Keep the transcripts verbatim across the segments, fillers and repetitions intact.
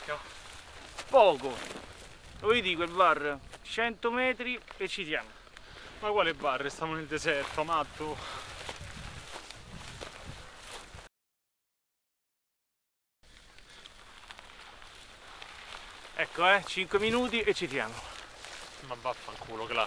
manca? Poco. Lo vedi quel bar? cento metri e ci siamo. Ma quale bar? Stiamo nel deserto, matto. Ecco, eh, cinque minuti e ci siamo. Ma vaffanculo, che là.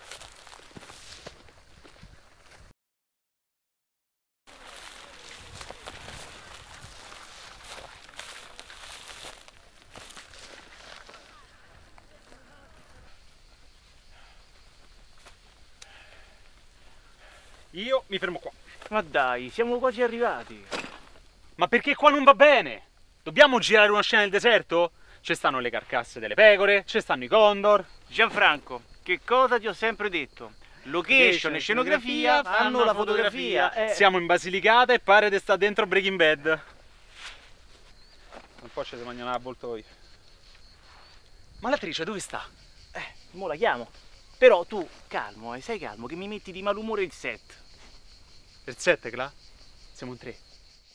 Io mi fermo qua. Ma dai, siamo quasi arrivati. Ma perché qua non va bene? Dobbiamo girare una scena nel deserto? Ci stanno le carcasse delle pecore, ci stanno i condor. Gianfranco, che cosa ti ho sempre detto? Location e scenografia fanno la fotografia. Eh. Siamo in Basilicata e pare di sta dentro Breaking Bad. Un po' ci si mangiano l'avvoltoio. Ma l'attrice dove sta? Eh, mo la chiamo. Però tu, calmo, eh, sei calmo, che mi metti di malumore il set. Il set, che là? Siamo in tre.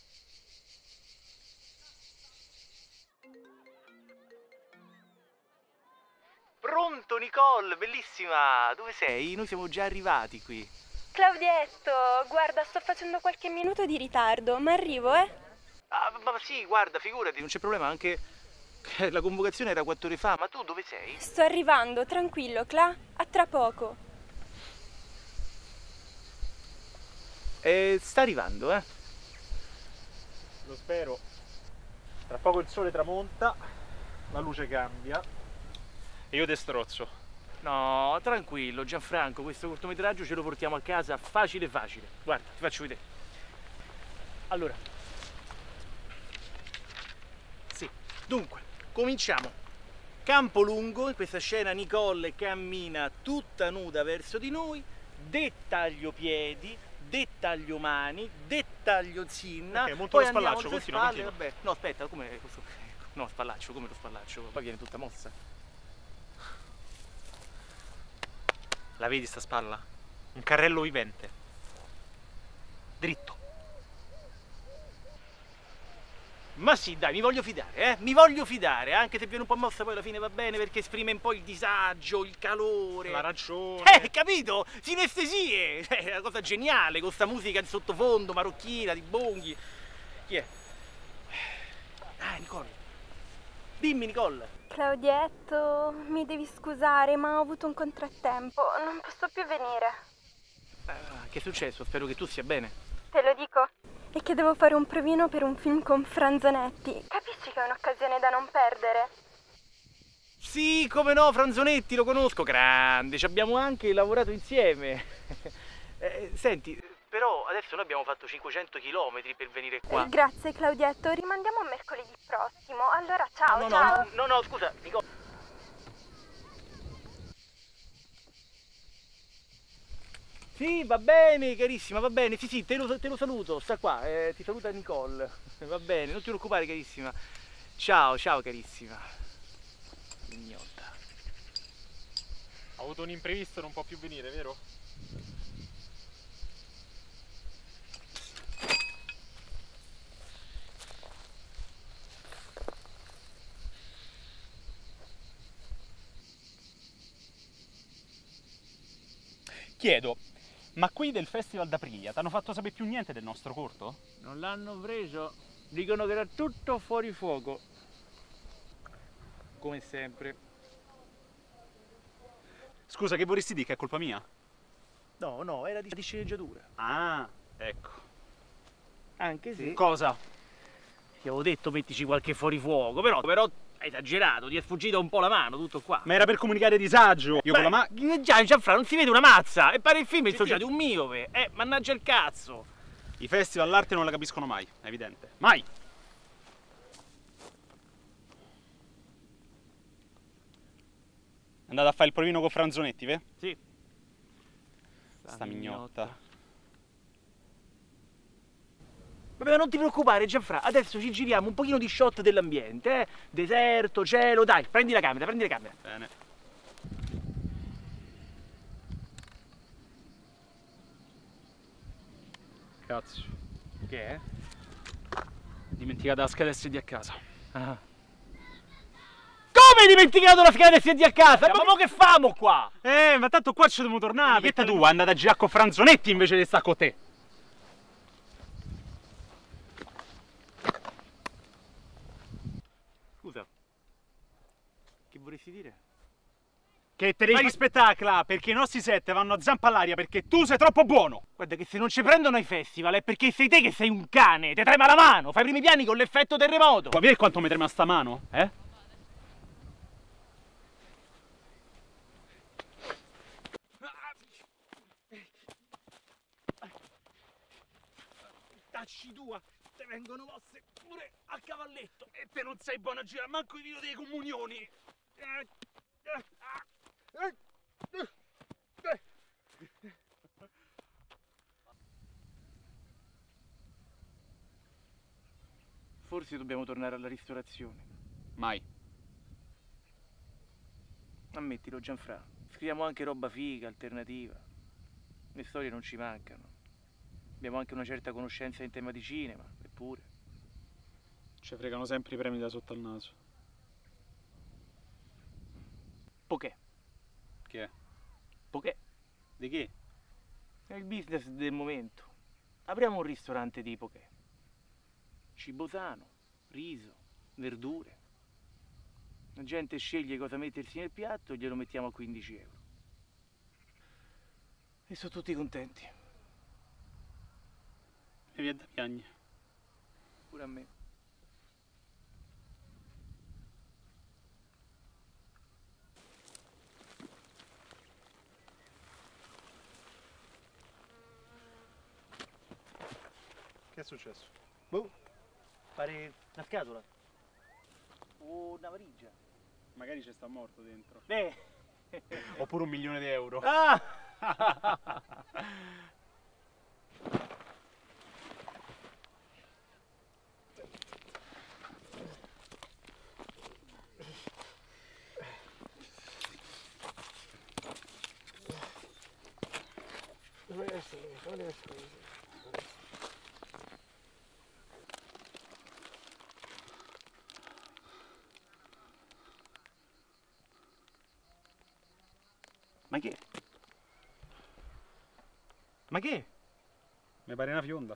Pronto, Nicole, bellissima! Dove sei? Noi siamo già arrivati qui. Claudietto, guarda, sto facendo qualche minuto di ritardo, ma arrivo, eh? Ah, ma sì, guarda, figurati, non c'è problema, anche la convocazione era quattro ore fa, ma tu dove sei? Sto arrivando, tranquillo, Cla, a tra poco. Eh, sta arrivando, eh? Lo spero. Tra poco il sole tramonta, la luce cambia e io destrozzo. No, tranquillo, Gianfranco, questo cortometraggio ce lo portiamo a casa facile facile. Guarda, ti faccio vedere. Allora, sì, dunque, cominciamo. Campo lungo, in questa scena Nicole cammina tutta nuda verso di noi, dettaglio piedi, dettaglio mani, dettaglio zinna. Ok, molto poi lo spallaccio, andiamo sulle continua, spalle, continua. vabbè. No, aspetta, come questo? No, spallaccio, come lo spallaccio? Poi viene tutta mossa. La vedi sta spalla? Un carrello vivente. Dritto. Ma sì, dai, mi voglio fidare, eh? Mi voglio fidare, anche se viene un po' mossa poi alla fine va bene perché esprime un po' il disagio, il calore. La ragione. Eh, capito? Sinestesie! È una cosa geniale, con sta musica in sottofondo, marocchina, di bonghi. Chi è? Ah, Nicole. Dimmi, Nicole. Claudietto, mi devi scusare, ma ho avuto un contrattempo, non posso più venire. Ah, che è successo? Spero che tu sia bene. Te lo dico? È che devo fare un provino per un film con Franzonetti. Capisci che è un'occasione da non perdere? Sì, come no, Franzonetti, lo conosco, grande, ci abbiamo anche lavorato insieme. eh, senti, però adesso noi abbiamo fatto cinquecento chilometri per venire qua. Eh, grazie Claudietto, rimandiamo a mercoledì prossimo. Allora ciao, no, no, ciao. No, no, no, scusa, Nicole. Sì, va bene, carissima, va bene. Sì, sì, te lo, te lo saluto, sta qua, eh, ti saluta Nicole. Va bene, non ti preoccupare, carissima. Ciao, ciao, carissima. Ignotta. Ha avuto un imprevisto, non può più venire, vero? Chiedo, ma qui del Festival d'Aprilia ti hanno fatto sapere più niente del nostro corto? Non l'hanno preso. Dicono che era tutto fuori fuoco. Come sempre. Scusa, che vorresti dire che è colpa mia? No, no, era di sceneggiatura. Ah, ecco. Anche se... Cosa? Ti avevo detto mettici qualche fuorifuoco, però, però hai esagerato, ti è sfuggita un po' la mano, tutto qua. Ma era per comunicare disagio. Io Beh, con la ma... Già, Gianfranco, non si vede una mazza. E pare il film è associato un miope. Eh, mannaggia il cazzo. I festival l'arte non la capiscono mai, è evidente. Mai! È andata a fare il provino con Franzonetti, ve? Sì. Sta, Sta mignotta. Vabbè, ma non ti preoccupare, Gianfranco. Adesso ci giriamo un pochino di shot dell'ambiente, eh? Deserto, cielo, dai, prendi la camera, prendi la camera. Bene. Cazzo. Che è? Dimenticata la scheda S D a casa. Ah. Come hai dimenticato la scheda S D a casa? Ma mo che famo qua? Eh, ma tanto qua ci dobbiamo tornare. Perché tu è andata a girare con Franzonetti invece di stare con te? Scusa, che vorresti dire? Che te devi rispettare, Cla, perché i nostri set vanno a zampa all'aria perché tu sei troppo buono. Guarda che se non ci prendono ai festival è perché sei te che sei un cane, ti trema la mano, fai i primi piani con l'effetto terremoto. Vuoi vedere quanto mi trema sta mano, eh? Tacci tua, te vengono mosse pure al cavalletto. E te non sei buono a girare manco i video delle comunioni. Forse dobbiamo tornare alla ristorazione. Mai. Ammettilo, Gianfra. Scriviamo anche roba figa, alternativa. Le storie non ci mancano. Abbiamo anche una certa conoscenza in tema di cinema, eppure. Ci fregano sempre i premi da sotto al naso. Poké. Che è? Poké. Di che? È il business del momento. Apriamo un ristorante di poké. Cibo sano, riso, verdure. La gente sceglie cosa mettersi nel piatto e glielo mettiamo a quindici euro. E sono tutti contenti. E via da piagni. Pure a me. Che è successo? Boh, pare una scatola. O una valigia. Magari ci sta morto dentro. Eh. Oppure un milione di euro. Ah! Ma che? Ma che? Mi pare una fionda.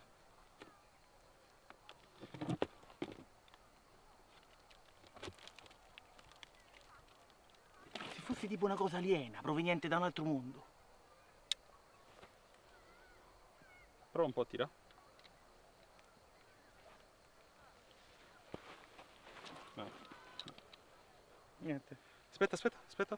Se fosse tipo una cosa aliena, proveniente da un altro mondo. Prova un po' a tirare. No. Niente. Aspetta, aspetta, aspetta.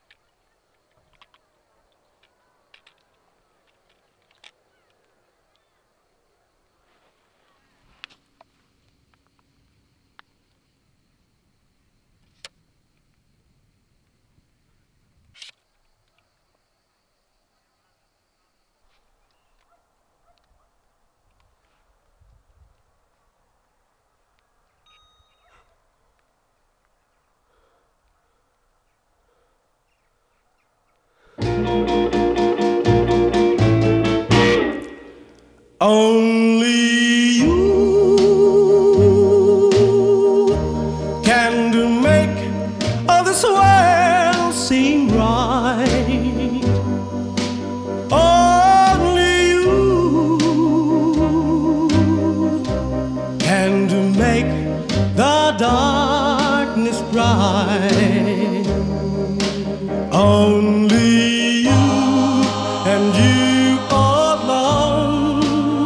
Only you can do make all this world seem right. Only you can do make the darkness bright. Only you and you alone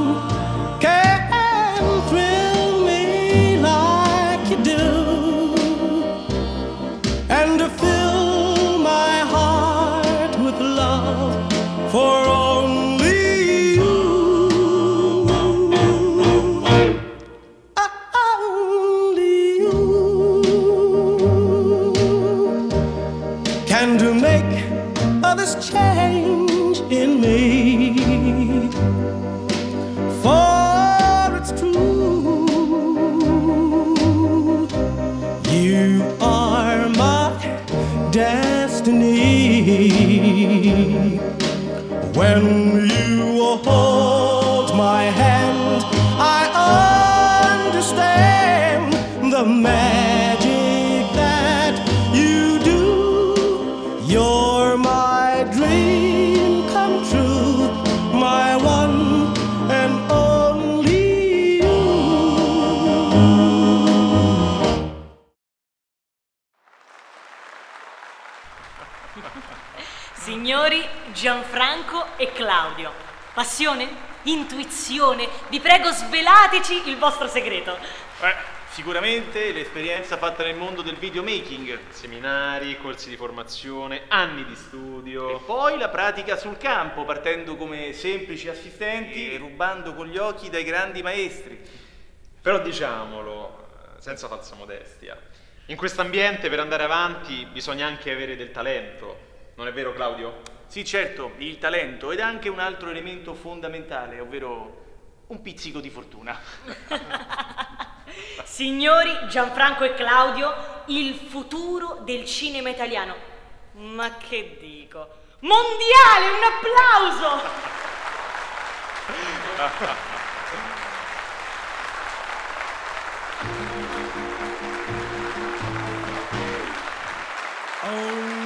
can thrill me like you do, and to fill my heart with love for only you. Only you can do make all this change in me. For it's true, you are my destiny. When you hold my hand, I understand the magic that you Signori Gianfranco e Claudio, passione? Intuizione? Vi prego, svelateci il vostro segreto. Eh, sicuramente l'esperienza fatta nel mondo del videomaking. Seminari, corsi di formazione, anni di studio. E poi la pratica sul campo, partendo come semplici assistenti e rubando con gli occhi dai grandi maestri. Però diciamolo, senza falsa modestia, in questo ambiente per andare avanti bisogna anche avere del talento. Non è vero, Claudio? Sì, certo, il talento ed anche un altro elemento fondamentale, ovvero un pizzico di fortuna. Signori Gianfranco e Claudio, il futuro del cinema italiano. Ma che dico? Mondiale, un applauso! Oh